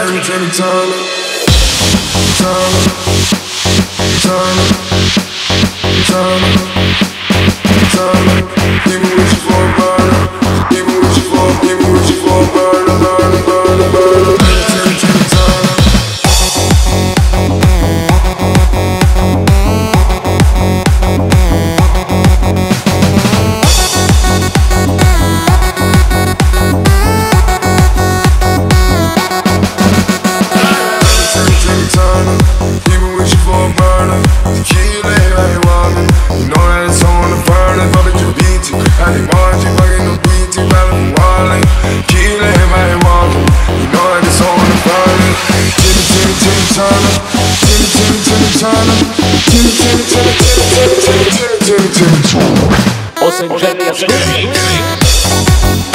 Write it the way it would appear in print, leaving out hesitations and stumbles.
Timmy Turner, Turner, Turner, Turner, Turner. Give me what you for, burner. Give me what you for, give me what you for, burner, burner, burner, burner. Timmy Turner. Os Angeles.